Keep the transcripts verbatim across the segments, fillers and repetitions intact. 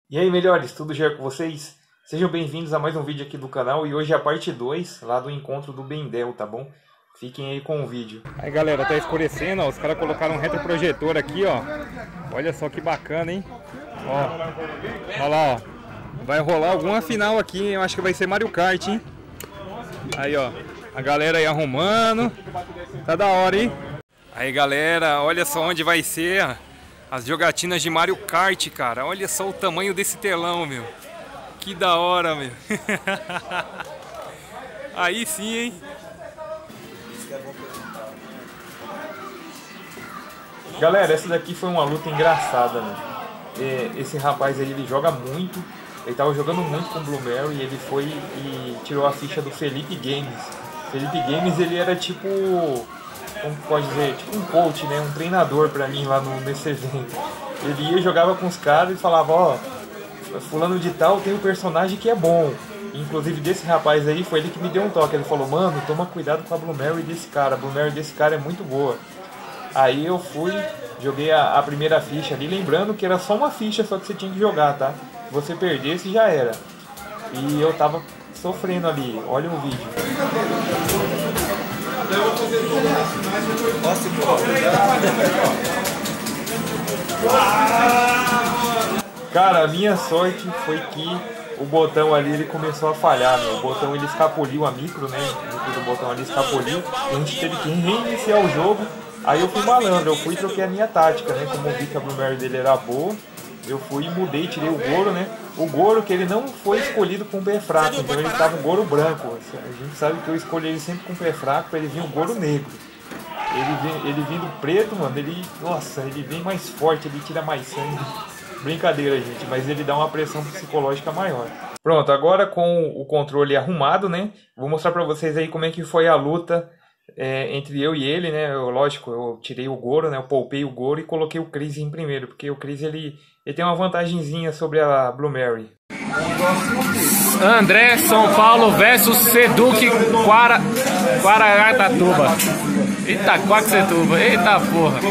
E aí, melhores, tudo já com vocês? Sejam bem-vindos a mais um vídeo aqui do canal e hoje é a parte dois lá do encontro do Bendel, tá bom? Fiquem aí com o vídeo. Aí galera, tá escurecendo, ó, os caras colocaram um retroprojetor aqui, ó. Olha só que bacana, hein? Ó, olha lá, ó. Vai rolar alguma final aqui, eu acho que vai ser Mario Kart, hein? Aí, ó, a galera aí arrumando. Tá da hora, hein? Aí galera, olha só onde vai ser as jogatinas de Mario Kart, cara. Olha só o tamanho desse telão, meu. Que da hora, meu. Aí sim, hein? Galera, essa daqui foi uma luta engraçada, né? Esse rapaz aí, ele joga muito. Ele tava jogando muito com o Bloomery e ele foi e tirou a ficha do Felipe Games. Felipe Games, ele era tipo... como pode dizer, tipo um coach, né, um treinador pra mim lá no, nesse evento. Ele ia, jogava com os caras e falava, ó, fulano de tal tem um personagem que é bom. Inclusive desse rapaz aí, foi ele que me deu um toque. Ele falou, mano, toma cuidado com a Bloomery desse cara, a Bloomery desse cara é muito boa. Aí eu fui, joguei a, a primeira ficha ali, lembrando que era só uma ficha só que você tinha que jogar, tá? Se você perdesse, já era. E eu tava sofrendo ali, olha o vídeo. Eu vou fazer todas as finais depois. Cara, a minha sorte foi que o botão ali ele começou a falhar, meu. O botão ele escapuliu, a micro, né? O botão ali escapuliu. A gente teve que reiniciar o jogo. Aí eu fui malandro, eu fui e troquei a minha tática, né? Como eu vi que a Bloomery dele era boa, eu fui e mudei, tirei o Goro, né? O Goro que ele não foi escolhido com pé fraco, então ele tava um Goro branco. A gente sabe que eu escolhi ele sempre com pé fraco para ele vir um Goro negro. Ele, vem, ele vindo preto, mano, ele, nossa, ele vem mais forte, ele tira mais sangue. Brincadeira, gente, mas ele dá uma pressão psicológica maior. Pronto, agora com o controle arrumado, né? Vou mostrar pra vocês aí como é que foi a luta é, entre eu e ele, né? Eu, lógico, eu tirei o Goro, né? Eu poupei o Goro e coloquei o Chris em primeiro, porque o Chris, ele, ele tem uma vantagenzinha sobre a Bloomery. André São Paulo versus Seduc Quara, Guaragatatuba. Eita, Quaxetuba. Eita porra.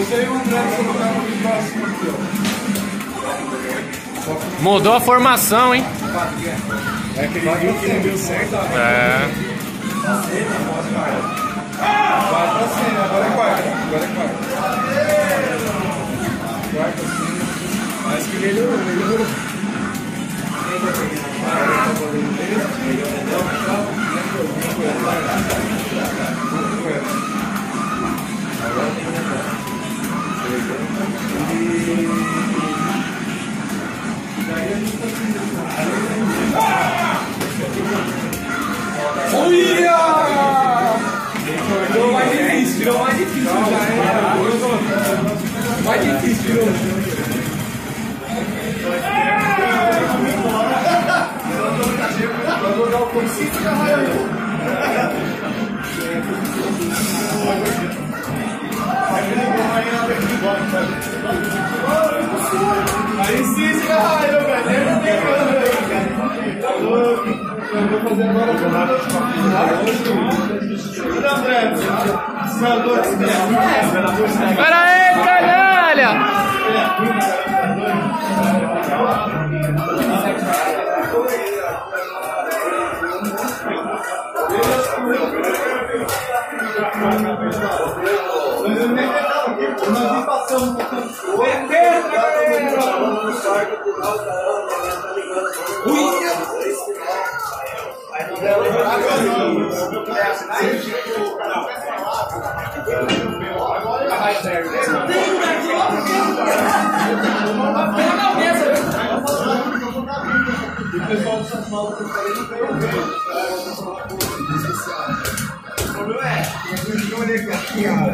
Mudou a formação, hein? É aquele jogo que não deu certo. É. Quarta cena, agora é quarta. Agora é quarta. Quarta cena. Mas que melhorou, melhorou. Olha! Virou mais difícil, virou mais difícil já, mais difícil, virou. Vai jogar o conceito já vai aí. Aí sim, já vai, velho. Eu vou fazer agora o campeonato de André, Pera aí, canalha! Nós não passamos por tanto. O pessoal de São Paulo que falei não tem o meio. O problema é, eu não olhei aqui, cara.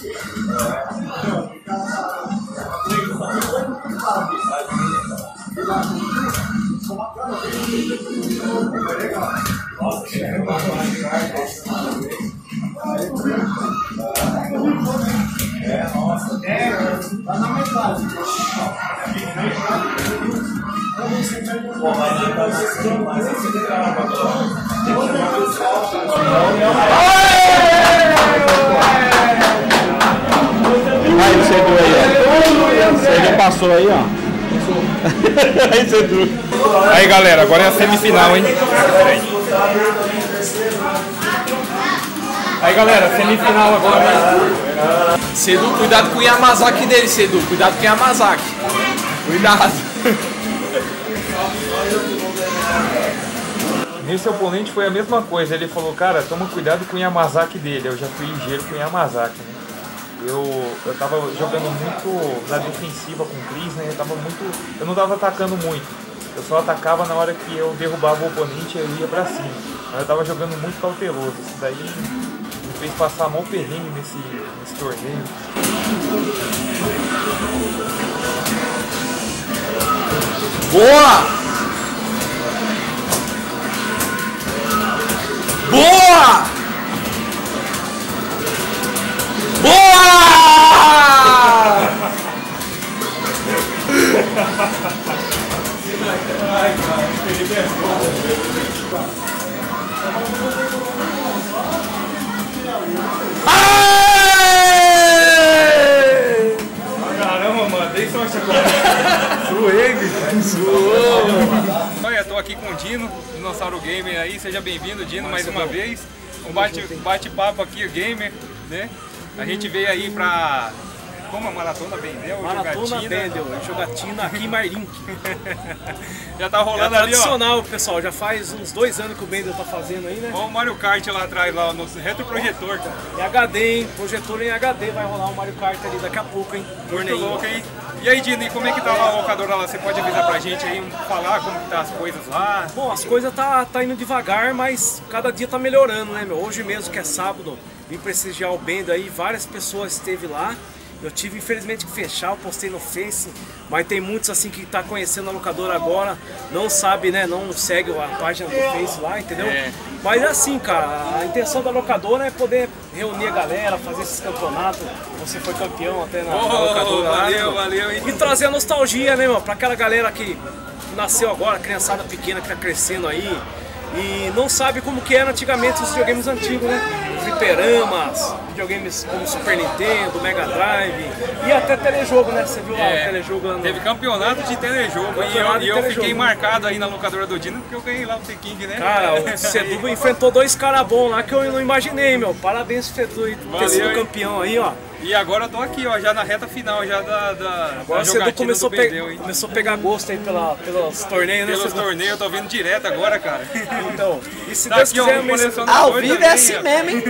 Nossa, é uma é, nossa, é, tá na metade. Pô, mas eu não sei se mais acelerado agora. Aí, você viu aí, ó. Você já passou aí, ó. Aí, Seduc. Aí, galera, agora é a semifinal, hein? Aí, galera, semifinal agora. Sedu, cuidado com o Yamazaki dele, Sedu. Cuidado com o Yamazaki. Cuidado. Nesse oponente foi a mesma coisa. Ele falou, cara, toma cuidado com o Yamazaki dele. Eu já fui ligeiro com o Yamazaki, né? Eu, eu tava jogando muito na defensiva com o Chris, né? Eu tava muito. Eu não tava atacando muito. Eu só atacava na hora que eu derrubava o oponente e eu ia pra cima. Mas eu tava jogando muito cauteloso. Isso daí me fez passar mal perrengue nesse, nesse torneio. Boa! Boa! Boa! Caramba, mano, dei sorte agora. Suei, bicho. Suou! Olha, tô aqui com o Dino, Dinossauro Gamer aí. Seja bem-vindo, Dino, mais uma vez. Um bate-papo bate aqui, o Gamer, né? A gente veio aí pra... Como a Maratona Bendel, Maratona jogatina. Bendel, jogatina aqui em Mairink. Já tá rolando É ali, ó. tradicional, pessoal, já faz uns dois anos que o Bendel tá fazendo aí, né? Olha o Mario Kart lá atrás, lá no retroprojetor, cara. Em H D, hein? Projetor em H D, vai rolar o Mario Kart ali daqui a pouco, hein? Muito Torneio. louco, hein? E aí, Dino, e como é que tá lá a locadora lá? Você pode avisar pra gente aí, falar como que tá as coisas lá? Bom, as coisas tá, tá indo devagar, mas cada dia tá melhorando, né, meu? Hoje mesmo, que é sábado, vim prestigiar o Bendel aí, várias pessoas esteve lá. Eu tive, infelizmente, que fechar, eu postei no Face, mas tem muitos assim que tá conhecendo a locadora agora, não sabe, né, não segue a página do Face lá, entendeu? É. Mas é assim, cara, a intenção da locadora é poder reunir a galera, fazer esses campeonatos, você foi campeão até na, Oh, na locadora lá, valeu, né, meu? valeu, hein? E trazer a nostalgia, né, meu, pra aquela galera que nasceu agora, criançada pequena que tá crescendo aí, e não sabe como que era antigamente os videogames antigos, né? Fliperamas, videogames como Super Nintendo, Mega Drive e até telejogo, né? Você viu lá É, o telejogo no... Teve campeonato de telejogo e eu, Campeonato de e eu telejogo. fiquei marcado aí na locadora do Dino porque eu ganhei lá o T-King, né? Cara, o Sedu enfrentou dois caras bons lá que eu não imaginei, meu. Parabéns, Sedu, por ter sido hein? campeão aí, ó. E agora eu tô aqui, ó, já na reta final já da, da, Agora da o Sedu jogatina começou, do a pe- Bendel, hein? começou a pegar gosto aí pela, pelos torneios, né, Pelos Sedu? torneios, eu tô vendo direto agora, cara. Então, e se Tá Deus aqui, ó, quiser, um mês- colecionador Ao vivo também, é assim ó. mesmo, hein?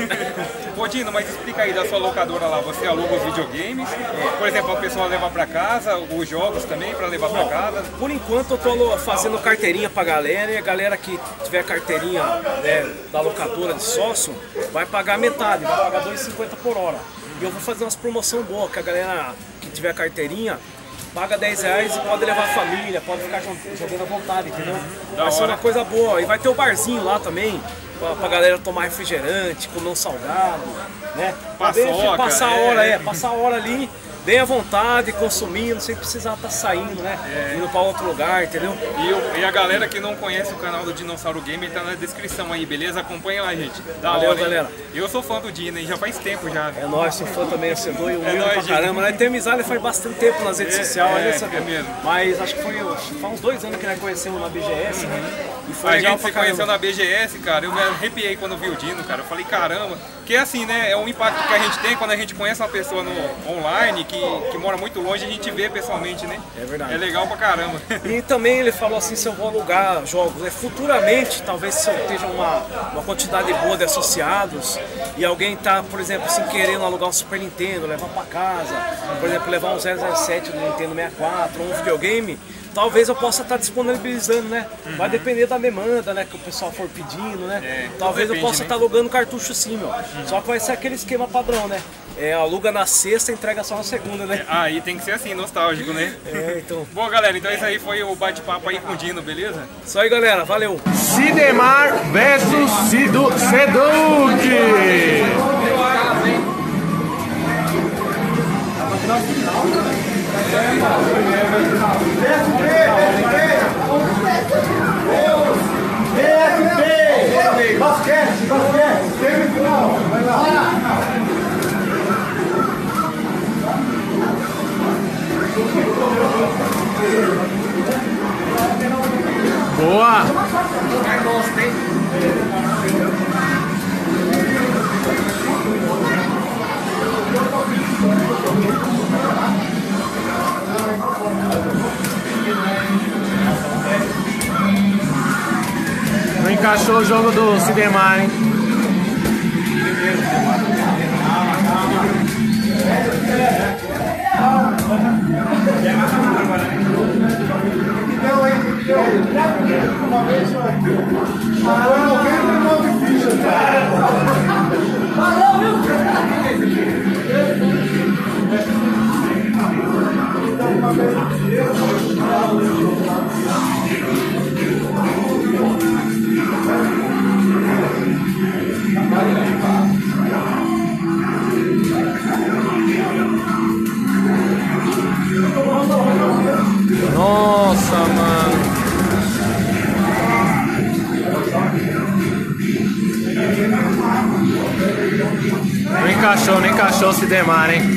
Ô Dino, mas explica aí da sua locadora lá, você aluga os videogames, por exemplo, a pessoa leva pra casa, os jogos também pra levar pra casa. Por enquanto eu tô fazendo carteirinha pra galera e a galera que tiver carteirinha, né, da locadora de sócio vai pagar metade, vai pagar dois reais e cinquenta por hora. E eu vou fazer umas promoção boa, que a galera que tiver carteirinha paga dez reais e pode levar a família, pode ficar jogando à vontade, entendeu? Vai ser uma coisa boa. E vai ter o barzinho lá também, pra, pra galera tomar refrigerante, comer um salgado, né? Poder Paçoca, passar a é. hora, é, passar a hora ali, bem à vontade, consumindo, sem precisar estar saindo, né? É. Indo pra outro lugar, entendeu? E, o- e a galera que não conhece o canal do Dinossauro Gamer tá na descrição aí, beleza? Acompanha lá, gente. Da Valeu, hora, hein? galera. Eu sou fã do Dino, hein? Já faz tempo já. É nóis, sou fã também, eu Sedu e o Will nóis, pra gente. caramba, né? Tem amizade faz bastante tempo nas redes É, sociais, é, né, Sedu? é mesmo. Mas acho que foi, foi uns dois anos que nós conhecemos na B G S, né? E foi A legal gente pra se conheceu caramba. na B G S, cara, eu me arrepiei quando vi o Dino, cara, eu falei, caramba, que é assim, né, é um impacto que a gente tem quando a gente conhece uma pessoa no online, que, que mora muito longe, a gente vê pessoalmente, né? É verdade. É legal pra caramba. E também ele falou assim, se eu vou alugar jogos, né? Futuramente, talvez se eu tenha uma, uma quantidade boa de associados e alguém tá, por exemplo, assim, querendo alugar um Super Nintendo, levar pra casa, por exemplo, levar um zero zero sete do Nintendo sessenta e quatro, ou um videogame, talvez eu possa estar disponibilizando, né? Vai depender da demanda, né? Que o pessoal for pedindo, né? É, talvez depende, eu possa né? estar alugando cartucho sim, meu. Só que vai ser aquele esquema padrão, né? É, aluga na sexta, entrega só na segunda, né? Ah, e tem que ser assim, nostálgico, né? É, então. Bom, galera, então isso aí foi o bate-papo aí com o Dino, beleza? Isso aí, galera. Valeu. Cinemar versus Sidu Seduc. Basquete, basquete, semifinal, vai lá. Boa! Não encaixou o jogo do Sidemar, hein? Nossa, mano. Não encaixou, não encaixou o Sidemar, hein?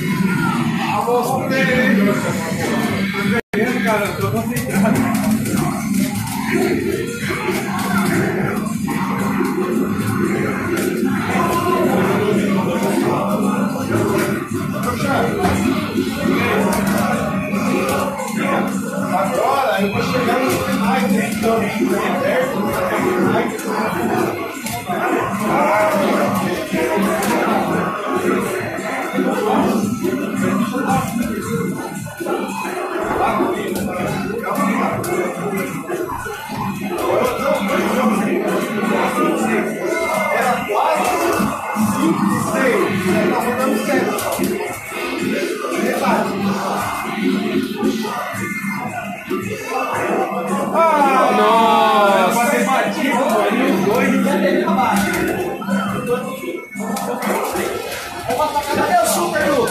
Agora eu vou chegar no final, né? Então, era quase cinco, seis, já tá rodando sete. Ah, nossa! Vai ser batido, mano. Dois já teve na base. Cadê o super, Lu?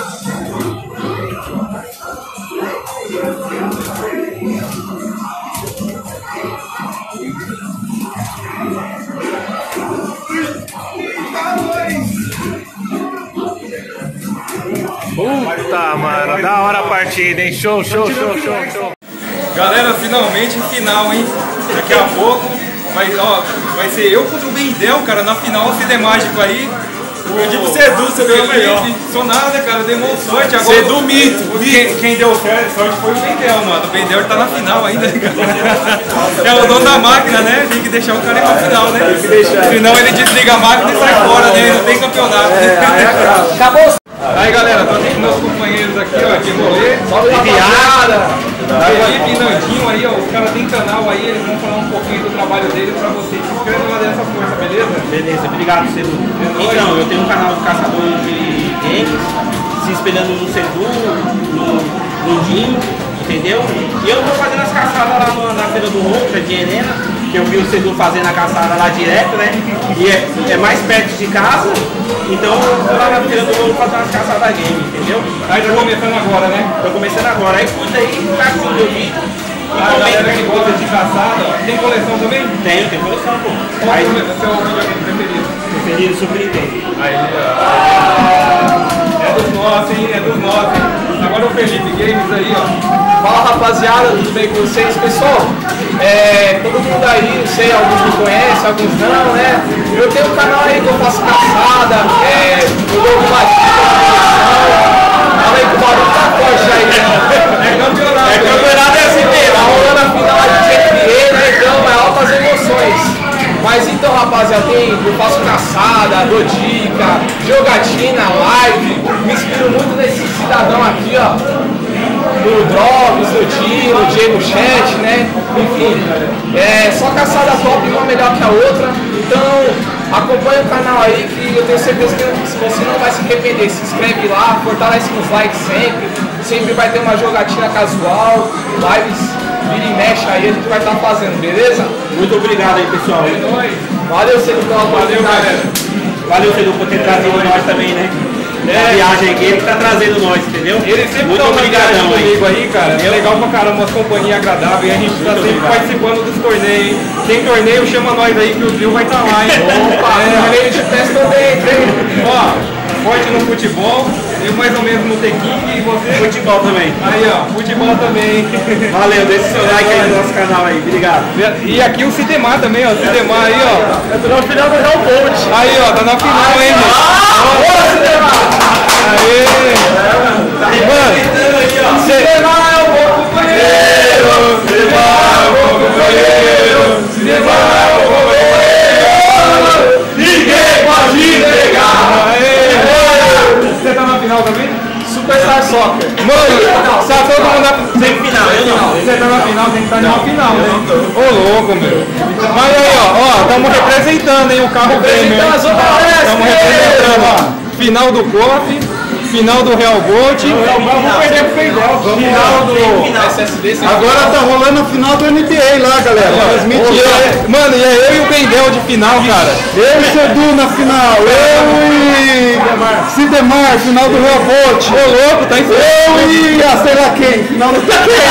Puta, mano, da hora a partida, hein? Show, show, show, show, show. Galera, finalmente final, hein? Daqui a pouco vai, ó, vai ser eu contra o Bendel, cara, na final, o Cidemágico aí. Eu digo Sedu, você deu melhor. Sou nada, cara, deu sorte. Agora, Sedu mito. Quem, quem deu sorte foi o Bendel, mano. O Bendel tá na final ainda, cara. É o dono da máquina, né? Tem que deixar o cara ir pra final, né? Tem que deixar. Senão ele desliga a máquina e sai fora, né? Não tem campeonato. É, acabou. Aí, galera, tô aqui com meus companheiros aqui, ó, de rolê. Salve, rapaziada. Felipe e Nandinho aí, ó, os caras têm canal aí, eles vão falar um pouquinho do trabalho deles pra vocês. Se inscreva lá dessa força, beleza? Beleza, obrigado, Sedu. É Então, eu tenho um canal de caçador de games, se espelhando no Sedu, no, no Dinho, entendeu? E eu vou fazendo as caçadas lá no, na Feira do Ronca, de Helena, que eu vi o Sedu fazendo a caçada lá direto, né? E é, é mais perto de casa, então eu vou lá na Feira do Ronca fazer umas caçadas game, entendeu? Aí tá começando agora, né? Tô começando agora, aí curta aí, tá com o meu vídeo. A galera que gosta de caçada, ó, tem coleção também? Tenho, tem coleção, pô. Qual Aí, é o seu videogame preferido? preferido Super Nintendo. Aí, ó. É dos nossos, hein? É dos nossos, hein? Agora o Felipe Games aí, ó. Fala, rapaziada, tudo bem com vocês? Pessoal, é, todo mundo aí, não sei, alguns me conhecem, alguns não, né? Eu tenho um canal aí que eu faço caçada, é, eu dou alguma dica, fala aí que o barulho tá forte aí, né? É campeonato. É campeonato é assim mesmo, tá rolando a final de G P E, né? Então é altas emoções. Mas então, rapaziada, tem, eu faço caçada, dou dica, jogatina, live, me inspiro muito nesse cidadão aqui, ó. Do Drops, do Dinho, do Diego Chat, né? Enfim, é só caçada top, uma melhor que a outra. Então, acompanha o canal aí que eu tenho certeza que você não vai se arrepender. Se inscreve lá, fortalece nos likes sempre. Sempre vai ter uma jogatina casual, lives, vira e mexe aí, a gente vai estar fazendo, beleza? Muito obrigado aí, pessoal. Valeu, Cedo, pela Valeu, galera. Valeu, Cedo, por ter trazido nós também, né? É a viagem aqui, ele que tá trazendo nós, entendeu? Ele sempre Muito dá uma viagem obrigadão comigo aí, cara. É legal pra caramba, umas companhias agradáveis. A gente tá sempre obrigado. participando dos torneios, hein? Tem torneio, chama nós aí que o Zil vai estar lá, hein? Opa, É. torneio de pés também, hein? Ó, forte no futebol. eu mais ou menos no T-King e você? Futebol também. Aí, ó, futebol também. Valeu, deixa o seu like aí no nosso canal aí, obrigado. E aqui o Cidemar também, ó, Cidemar aí, ó. Eu tô na final do Real Bolt. Aí, ó, tá na final, hein, mano. Boa, Cidemar! Aê! Mano, Cidemar é o bom companheiro! Cidemar é o bom companheiro! Cidemar é o bom companheiro! Ninguém pode negar! aê! Você tá na final também? Superstar Soccer. Mano, sabe todo mundo na... Semifinal, eu não. Você tá na final, tem que estar na final, né? Ô, louco, meu. Mas aí, ó, ó, estamos representando, hein, o carro Grêmio, hein? Estamos representando, ó. Final do C O F, final do Real Bolt. Vamos perder pro Feidel. Final do... S S D, Agora tá rolando o final do N B A lá, galera. Ô, mano, e é eu e o Bendel de final, cara. Eu e Sedu na final. Eu e Cidemar, final do Real Bolt. Ô, louco, tá em Eu e a sei lá quem, final do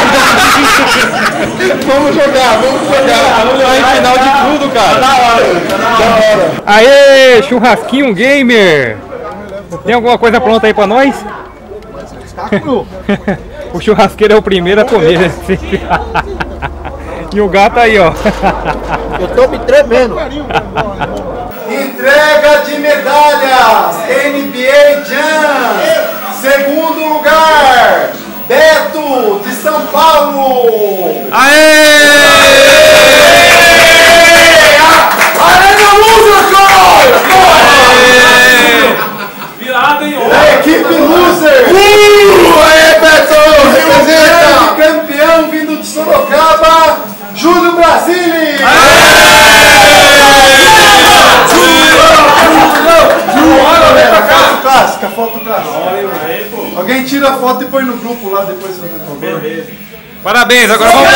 Vamos jogar, vamos jogar. Tá em final de tudo, cara. Da hora, da hora. Aê, churrasquinho gamer. Tem alguma coisa pronta aí pra nós? O churrasqueiro é o primeiro a comer. E o gato aí, ó. Eu tô me tremendo. Entrega de medalhas, N B A Jam. Segundo lugar, Beto de São Paulo. Aê! Arena Virado, hein? Equipe Loser. Uh, aê, Beto! Representa! Campeão vindo de Sorocaba, Júlio Brasili. Foto clássica, foto clássica. Alguém tira a foto e põe no grupo lá depois, por favor. Parabéns, agora vamos...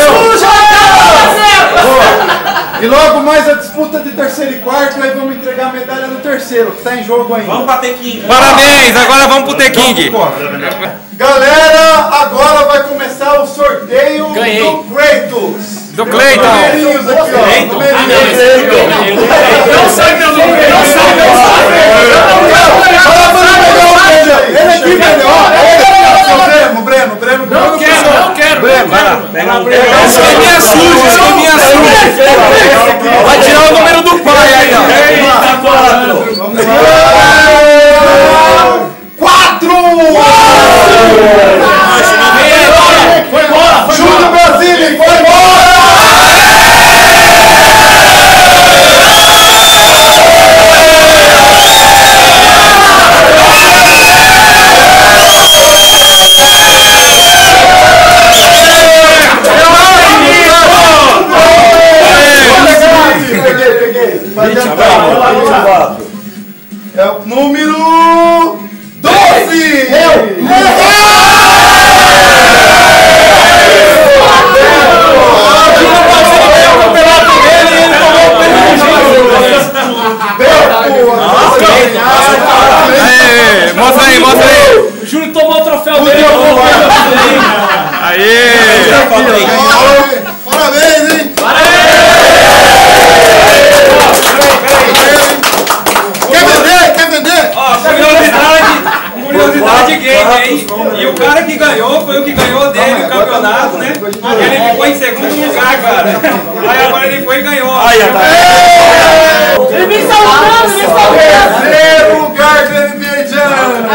Boa. E logo mais a disputa de terceiro e quarto, aí vamos entregar a medalha do terceiro, que tá em jogo ainda. Vamos bater aqui. Parabéns, agora vamos pro T-King. Galera, agora vai começar o sorteio Ganhei. do Kratos. Do Cleiton. Numerinhos aqui, ó. Numerinhos. Não sai meu nome, não sai meu Ele aqui, velho, ó. O Breno, Breno, Breno. Não quero, não quero. Breno, Vai lá, pega um. Esqueminha suja, esqueminha suja. Vai tirar o número do pai aí, ó. Eita, quatro. Vamos lá. Quatro! Foi embora, foi Júlio Brasili, foi embora! Peguei, peguei. Vai adiantar. É o número doze! Eu! Aê, mostra aí, mostra aí. O Júlio tomou o troféu dele. Aê. Parabéns, hein? Quer vender? Quer vender? Ó, curiosidade, curiosidade game, hein? E o cara que ganhou foi o que ganhou dele o campeonato, né? Ele ficou em segundo lugar, cara. Aí agora ele foi e ganhou. Aí, tá. Ele me salvando, me salvando! Terceiro lugar do N B A Jam!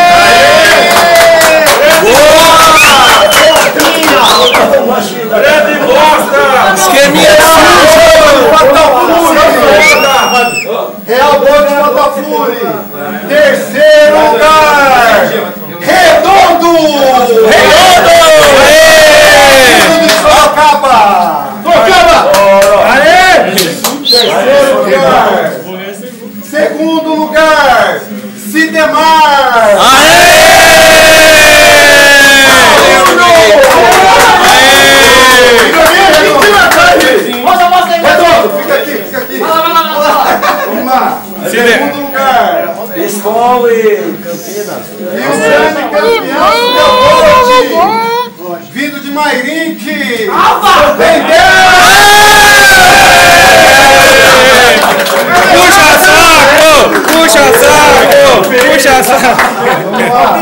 Grande bosta! Esqueminha suja! Real Bolt Botafogo! Terceiro lugar! Redondo! Redondo! Redondo de Sorocaba! Sorocaba! Aê! Terceiro lugar! Segundo lugar! Cidemar! Mostra, mostra aí, Redondo, fica aqui, fica aqui. Vamos lá. Segundo lugar. Escola e Campinas. E o grande campeão do Bolt, vindo de Mairink. Puxa saco! Puxa saco! Puxa saco! Vamos lá.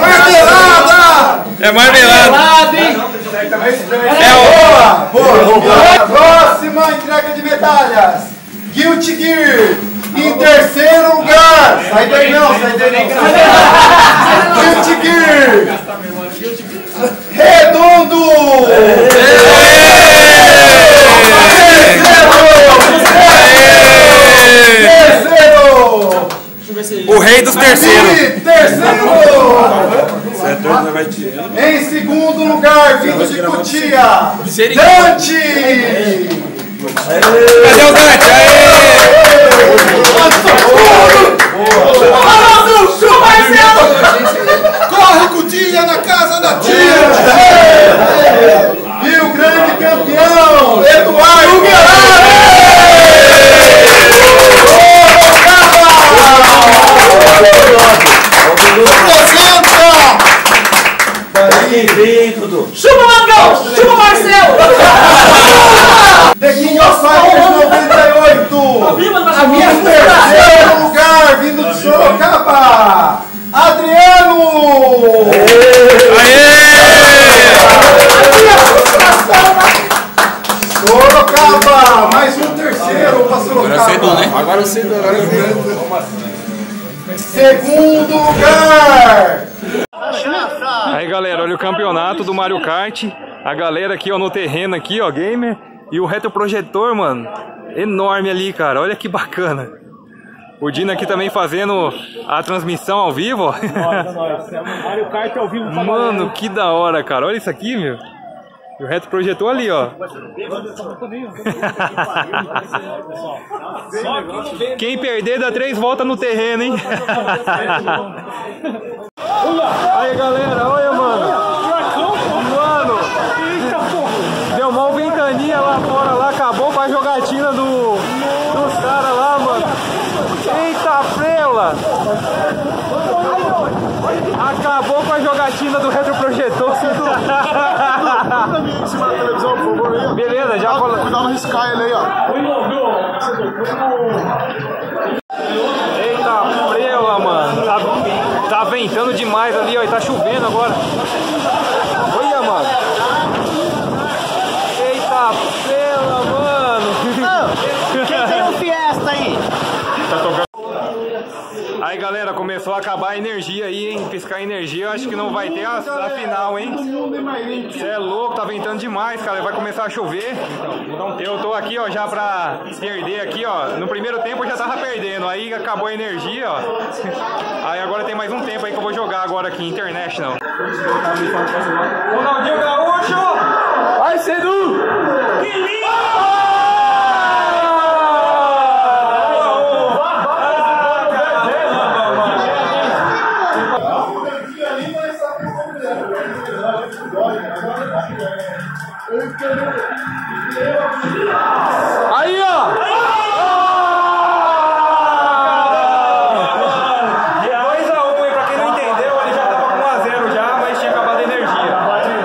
entrega de medalhas. Guilty Gear. Em terceiro lugar. Sai daí não, sai daí não. Guilty Gear. Redondo. O rei dos terceiros. Terceiro! Em segundo lugar, vindo de Cotia, Dante! Cadê o Dante? Corre, Cotia, na casa da tia! E o grande campeão, Eduardo Guerrero! Chupa o Mangão! Chupa o Marcelo! The King of Fighters noventa e oito! A minha Em terceiro lugar, vindo de Sorocaba, Adriano! Sorocaba! Mais um terceiro para Sorocaba. Agora cedo, né? Agora cedo, agora cedo. Segundo lugar! Aí galera, olha o campeonato do Mario Kart. A galera aqui ó, no terreno aqui ó, gamer. E o retroprojetor, mano, enorme ali, cara, olha que bacana. O Dino aqui também fazendo a transmissão ao vivo, ó. Mario Kart ao vivo. Mano, que da hora, cara, olha isso aqui, meu. E o retroprojetor ali, ó. Quem perder dá três voltas no terreno, hein? Aí galera, olha mano. Mano, deu uma ventania lá fora, lá, acabou com a jogatina do, dos caras lá, mano. Eita prela! Acabou com a jogatina do retroprojetor. Beleza, já falou. Cuidado no riscar ele aí, ó. Eita prela, mano. Tá, tá ventando demais ali, ó. E tá chovendo agora. Olha, mano. Eita prela, mano. Quem tem um Fiesta aí? Tá tocando. Aí galera, começou a acabar a energia aí, hein? Piscar energia, eu acho que não vai ter a, a final, hein? Você é louco, tá ventando demais, cara. Vai começar a chover. Eu tô aqui, ó, já pra perder aqui, ó. No primeiro tempo eu já tava perdendo, aí acabou a energia, ó. Aí agora tem mais um tempo aí que eu vou jogar agora aqui, International. Ronaldinho Gaúcho! Vai, Cedu! Que lindo! Aí, ó! dois a um, hein? Pra quem não entendeu, ele já tava com um a zero já, mas tinha acabado a energia.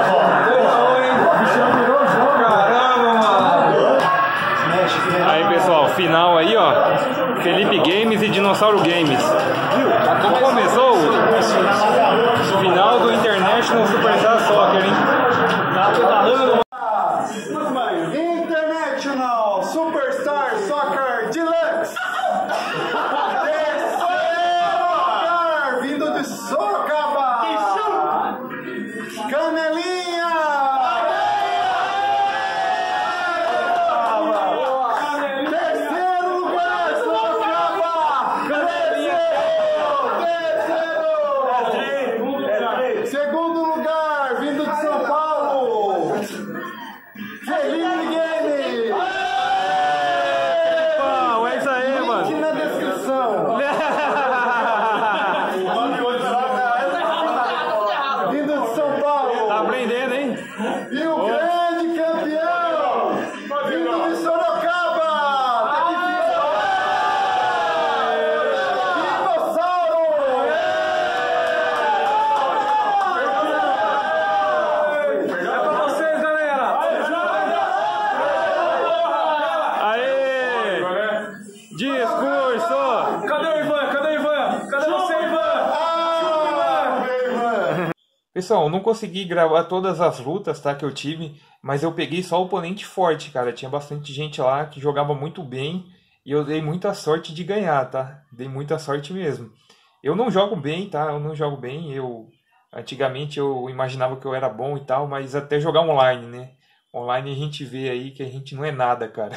Caramba, mano! Aí, pessoal, final aí, ó. Felipe Games e Dinossauro Games. Como começou? Final do International Superstar Soccer, hein? International Superstar Soccer Deluxe. Terceiro lugar, vindo de Sorocaba. Canelinha. Terceiro lugar, Sorocaba. Canelinha. Terceiro. Segundo lugar, vindo de São Paulo. Felipe Game! Pau, é isso aí, mano. Link na descrição. Vindo de São Paulo. Tá aprendendo, hein? E o grande campeão, vindo de Sorocaba. Dinossauro! É pra vocês, galera. Aê! Discurso! Cadê o Ivan? Cadê o Ivan? Cadê você, Ivan? Ah, Pessoal, não consegui gravar todas as lutas, tá, que eu tive. mas eu peguei só oponente forte, cara. Tinha bastante gente lá que jogava muito bem e eu dei muita sorte de ganhar, tá? Dei muita sorte mesmo. Eu não jogo bem, tá? Eu não jogo bem. Eu antigamente eu imaginava que eu era bom e tal, mas até jogar online, né? Online a gente vê aí que a gente não é nada, cara.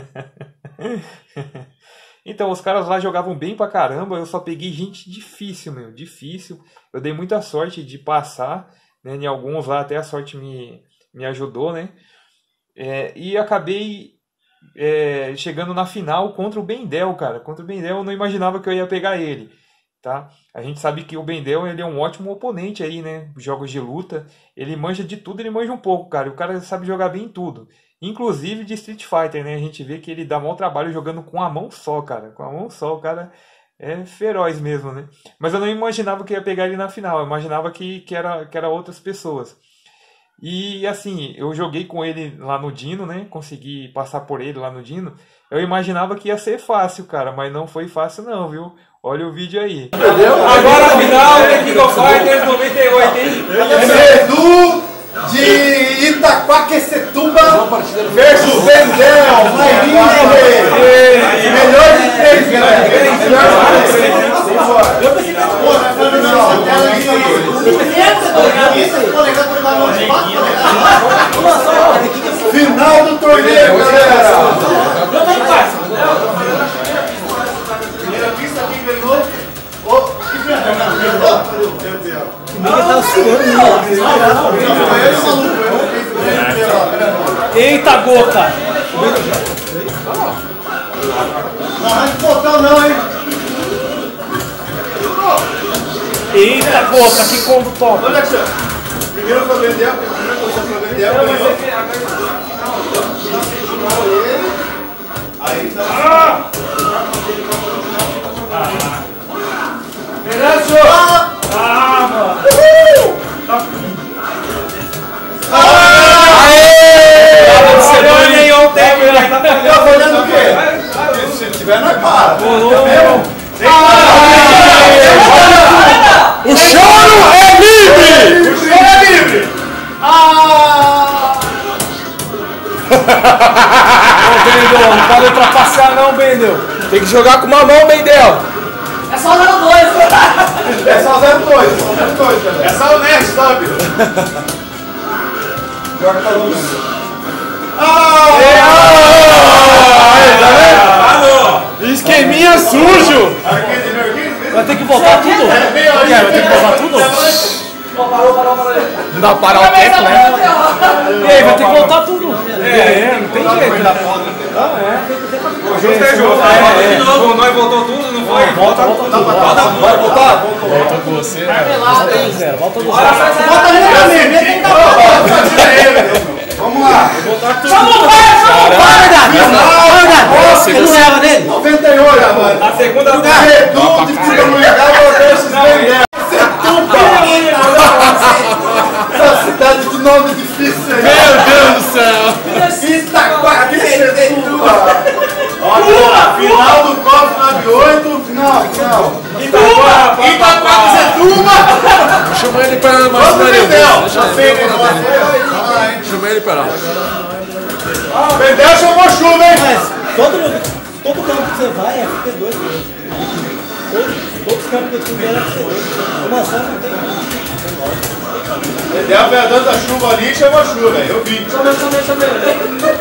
Então, os caras lá jogavam bem pra caramba, eu só peguei gente difícil, meu, difícil. Eu dei muita sorte de passar, né? Em alguns lá até a sorte me, me ajudou, né? É, e acabei é, chegando na final contra o Bendel, cara. Contra o Bendel eu não imaginava que eu ia pegar ele, tá? A gente sabe que o Bendel, ele é um ótimo oponente aí, né? Jogos de luta, ele manja de tudo, ele manja um pouco, cara. O cara sabe jogar bem em tudo. Inclusive de Street Fighter, né? A gente vê que ele dá mau trabalho jogando com a mão só, cara. Com a mão só, o cara é feroz mesmo, né? Mas eu não imaginava que ia pegar ele na final. Eu imaginava que, que, era, que era outras pessoas. E assim, eu joguei com ele lá no Dino, né? Consegui passar por ele lá no Dino. Eu imaginava que ia ser fácil, cara. Mas não foi fácil não, viu? Olha o vídeo aí. Agora a final é King of Fighters noventa e oito, hein? Sedu de Itaquaquecetuba versus Bendel, melhor de três, galera. Melhor de três. Eu pensei que era boa, vai fazer essa tela aí. Final do torneio, galera. Primeira pista, quem ganhou? Que ganhou? Meu Deus. Eita, Gota! Não arranca o botão não, hein? Eita, Gota, que combo top! Olha aqui, primeiro foi o Bendel, a primeira posição foi o Bendel, ganhou. Aí tá. Venâncio! Ah, mano! Uhul! Aê! Tava falhando aí ontem, tá falhando o quê? Se tiver, nós para. O choro é livre! O choro é livre! Ah! Ô, Bendel, não pode ultrapassar não, Bendel. Tem que jogar com uma mão, Bendel. É só zero dois. É só zero dois, é só zero dois, galera. É só o Nerd, sabe? Joga pra luz. Ah! Esqueminha sujo! Vai ter que voltar tudo? Vai ter que voltar tudo? Parou, parou, parou. Não dá pra parar o tempo, né? E aí, vai ter que voltar tudo. É, não tem jeito. Não, é. Justo é justo. É, de novo, nós voltou tudo, não foi? Volta, volta tudo. Vai voltar? Volta com você. Marmelada, hein? Volta do Bora, zero. volta ali também. Vamos lá. Só não vai, só não vai, Davi. Ele não leva nele? noventa e oito, mano. A segunda Sedu de Pindamonhangaba versus Bendel. Essa cidade de nome difícil aí. Meu Deus do céu! Itaquaquecetuba. Olha, final do Copa nove oito. Final, final. Itaquaquecetuba. Chama ele pra mais Vamos, Bendel. Deixa ele. Chama ele pra lá. Bendel chamou chuva, hein? Mas todo, todo campo que você vai é F P dois mesmo. Todos, todos os campos que eu fui era F P dois. Uma só não tem. Bendel veio dando a chuva ali e chamou chuva, eu vi. Chama ele, chama ele, chama ele.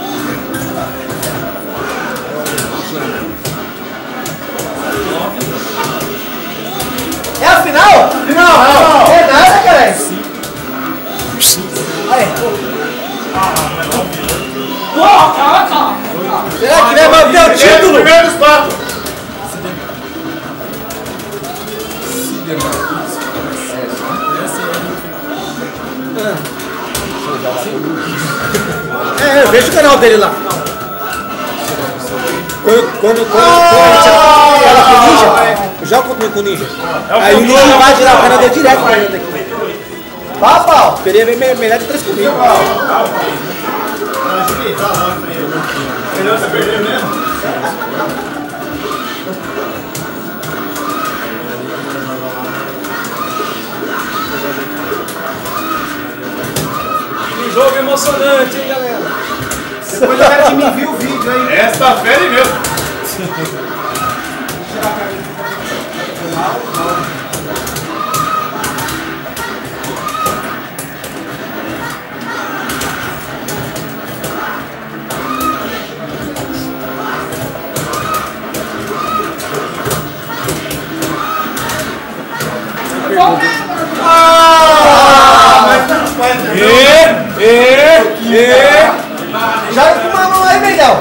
É a final? Final, final. É nada, cara. Aí. Porra, caraca. Será que vai manter o título? Primeiro dos quatro. É, veja o canal dele lá. Quando, quando, quando, quando a gente fala com o Ninja, eu jogo comigo com o Ninja. Aí o Ninja invade lá o canal dele direto pra dentro aqui. Pau, pau. Queria ver melhor de três comigo. Melhor você perder mesmo? Jogo emocionante, hein, galera? Depois eu quero que me envie o vídeo aí. Essa fera mesmo. Ah, mas vai ter. E, e, e. Joga com uma mão aí, Miguel.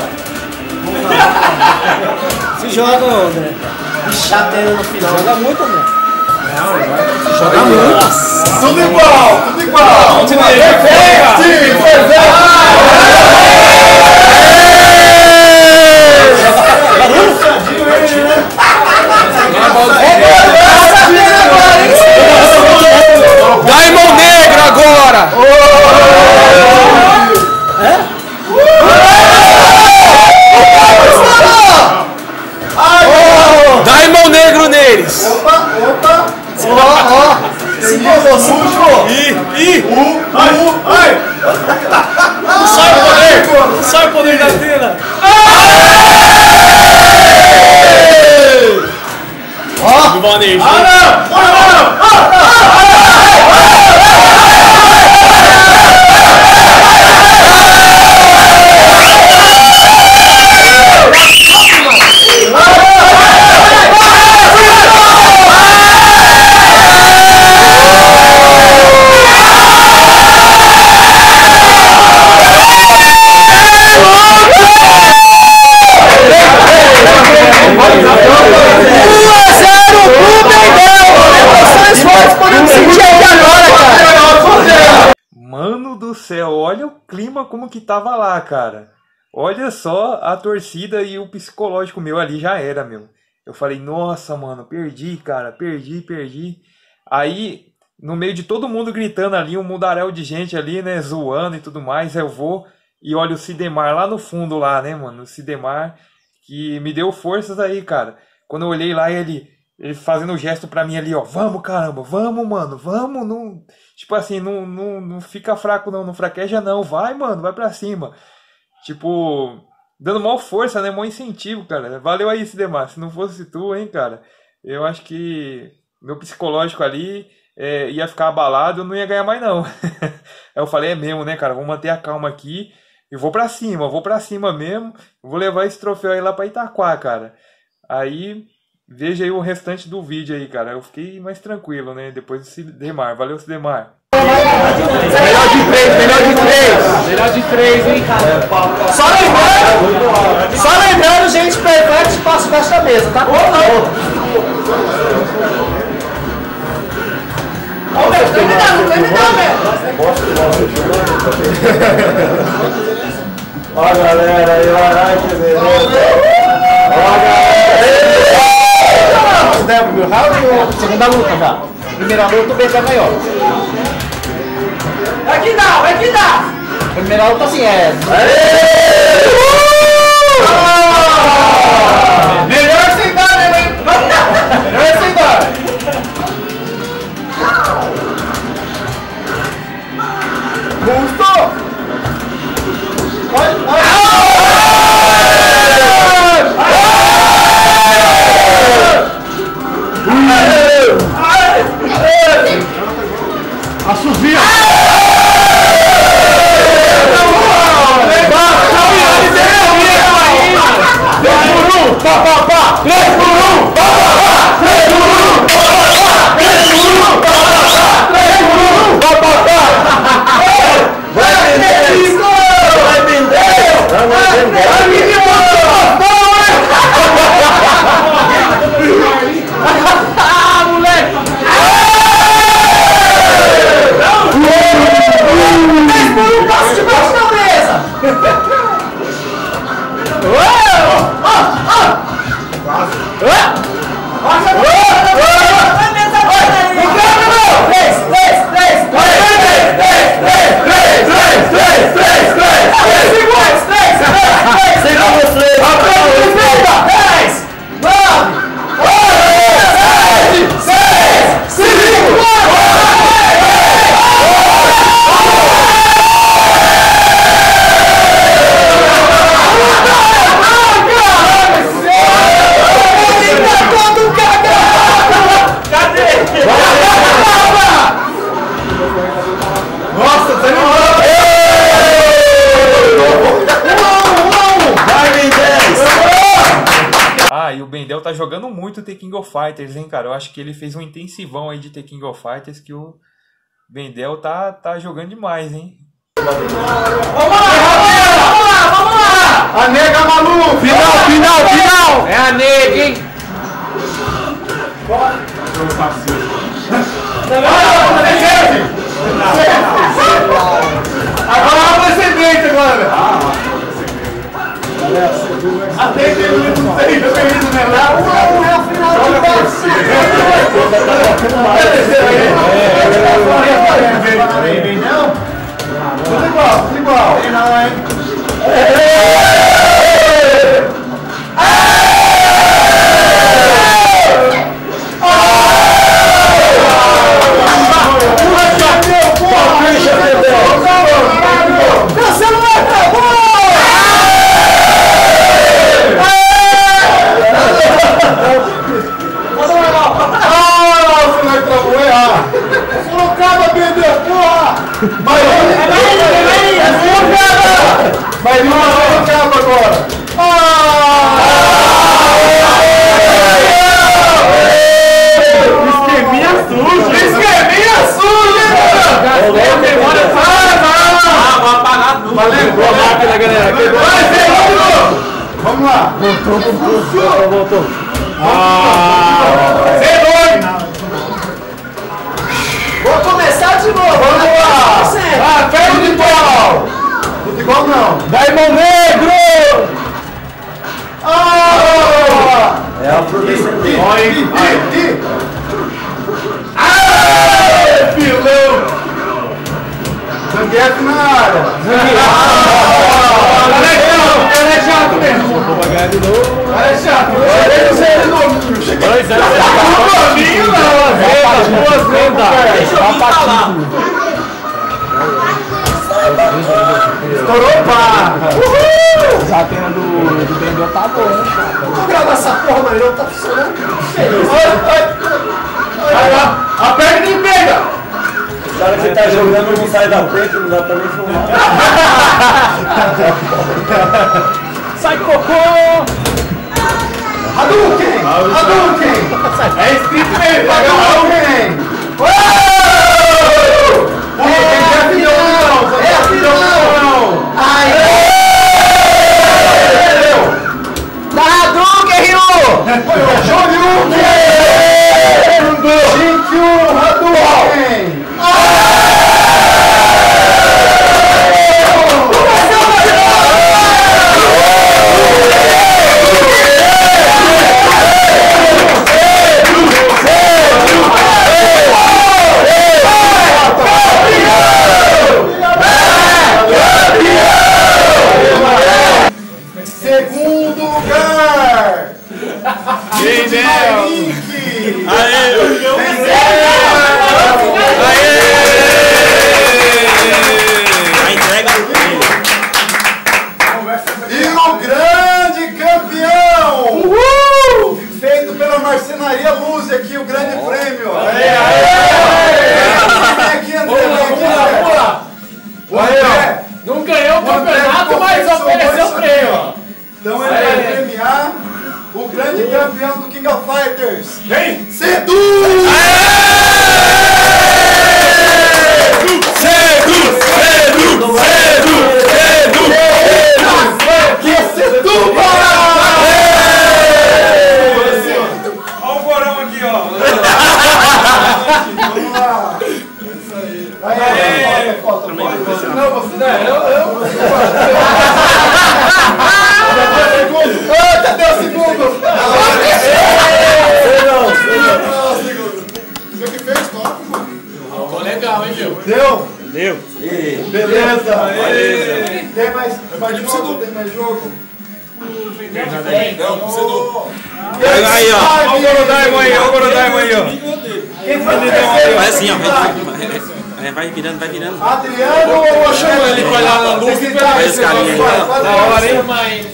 Se joga, André. Chateando no final. Joga muito, André. Não, joga muito. Nossa. Tudo igual, tudo igual. Continua aí. Perfeito. Sim, perfeito. Daimon Negro agora! É? Daimon Negro neles! Opa, opa. Ó, ó. Se empolgou, se empolgou. Ih, ih! Uh, uh, ai. Sai o poder! Sai o poder da Atena! Ó. Viva a energia! Ah, não! Ah, não! Mano do céu, olha o clima como que tava lá, cara. Olha só a torcida e o psicológico meu ali já era, meu. Eu falei, nossa, mano, perdi, cara, perdi, perdi. Aí, no meio de todo mundo gritando ali, um mundaréu de gente ali, né, zoando e tudo mais, eu vou e olho o Sidemar lá no fundo lá, né, mano, o Sidemar, que me deu forças aí, cara. Quando eu olhei lá, ele, ele fazendo o gesto pra mim ali, ó, vamos, caramba, vamos, mano, vamos, não... Tipo assim, não, não, não fica fraco não, não fraqueja não, vai, mano, vai pra cima. Tipo, dando maior força, né, maior incentivo, cara. Valeu aí, Sidemar, se não fosse tu, hein, cara, eu acho que meu psicológico ali é, ia ficar abalado, eu não ia ganhar mais não. Aí eu falei, é mesmo, né, cara, vou manter a calma aqui e vou pra cima, vou pra cima mesmo, vou levar esse troféu aí lá pra Itaquá, cara. Aí... Veja aí o restante do vídeo aí, cara. Eu fiquei mais tranquilo, né? Depois do Sidemar. Valeu, Sidemar. Melhor de três, melhor de três! Melhor de três, hein? Só lembrando, só lembrando, gente, perfeito espaço embaixo da mesa, tá? Ou não. Ô, meu, tem me dá, não tem me dá, velho. Ó a galera aí, ó, que beleza. Ó a galera. Primeiro round ou segunda luta já? Primeira luta, o B T maior. Vai que dá, vai que dá! Primeira luta assim é. Melhor sem dar, né, hein? Melhor sem dar. Gostou? Pode, pode. Assovia! Pá, pá, pá! três por um! Pá, pá, pá! três por um! Pá, pá, pá! três por um! Pá, pá, pá! três por um! Pá, pá, pá! Vai vender! Vai vender! Vai vender! Vai vender! Ah, moleque! três por um, passo debaixo da mesa! tá jogando muito The King of Fighters, hein, cara? Eu acho que ele fez um intensivão aí de The King of Fighters que o Bendel tá, tá jogando demais, hein? Vamos lá, vamos lá, vamos lá! A nega maluca! Final, final, final! É a nega, hein? Agora é o precedente, agora! Até que ele não sei, eu tenho isso, né? Um é o final de passe! Tudo igual, tudo igual! Não, hein? Mas ele não acaba agora! Esqueminha suja! Esqueminha suja! Vou apagar tudo. Valeu! Galera! Vamos lá! Voltou, voltou! Voltou! Vou começar de novo! Vamos lá! Ah, perde de pau! Tudo igual não! Daimon Negro! Ah! É a proteção. Olha aí! Ah! Pilão! Zanguete na área! Ela é chato mesmo! Vou pagar de novo! Ela é chato! Eu sei de novo! Dois anos! Duas vendas! Deixa eu vir falar. Estourou, pá! Uhul! Já tem a do, do Bendel, tá bom, né? Vou gravar essa porra, mas não tá funcionando. Vai lá, aperta e pega! Na hora que você tá jogando, não sai da frente, não dá pra nem filmar. Sai, cocô! Hadouken! Hadouken! É escrito mesmo, Hadouken! Pô, é a final! É a final! Aê! Da Hadouken, Ryu! Shoryuken! Shinkyu Hadouken! Segundo lugar! Bendel! Aê! Aê! A entrega do prêmio. E o grande campeão! Uhul! Feito pela Marcenaria Luz aqui, o grande prêmio! Aê! Vem aqui, André! Vem aqui, André! Não ganhou o campeonato, mas ofereceu o prêmio. Então ele vai premiar o grande campeão do King of Fighters. Vem! Sedu! Sedu! Sedu! Sedu! Sedu! Sedu! Sedu! Olha o porão aqui, ó. Vamos lá! É isso aí! Vai aí! Foto, foto, foto! Não, você não, eu... eu... Ah, cadê o segundo? Você que fez, top, mano. Ficou legal, hein, meu? Deu? Deu. Beleza. Beleza. Tem mais, mais jogo? Tem mais jogo? Tem, não, precisa do... Aí, ó. Olha o Gorodaimon aí, olha o Gorodaimon aí, ó. Quem foi o terceiro? Vai assim, ó. Vai, vai virando, vai virando. Adriano ou Vou chamar ele pra olhar na luz e Vai esse carinha aí. Da hora, hein?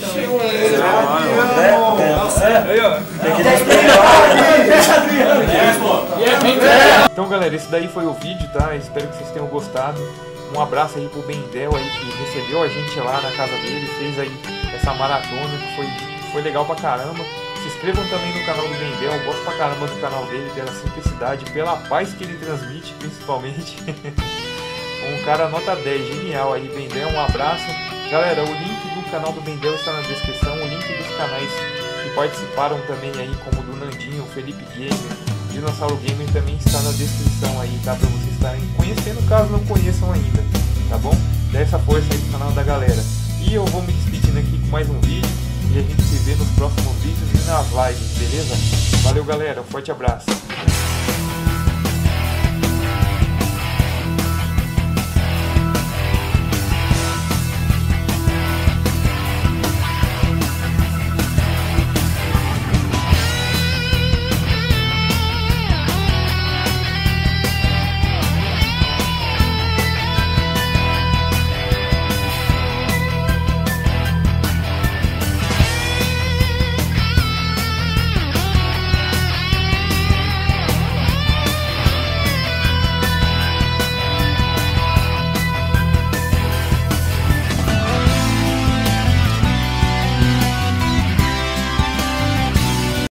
Então, galera, esse daí foi o vídeo, tá? Espero que vocês tenham gostado. Um abraço aí pro Bendel aí, que recebeu a gente lá na casa dele, fez aí essa maratona, que foi, foi legal pra caramba. Se inscrevam também no canal do Bendel, eu gosto pra caramba do canal dele, pela simplicidade, pela paz que ele transmite, principalmente. Um cara nota dez, genial aí, Bendel, um abraço. Galera, o link do canal do Bendel está na descrição, o link dos canais que participaram também aí, como o do Nandinho, Felipe Gamer, Dinossauro Gamer, também está na descrição aí, tá? Pra vocês estarem conhecendo, caso não conheçam ainda, tá bom? Dá essa força aí pro canal da galera. E eu vou me despedindo aqui com mais um vídeo, e a gente se vê nos próximos vídeos e nas lives, beleza? Valeu, galera, um forte abraço.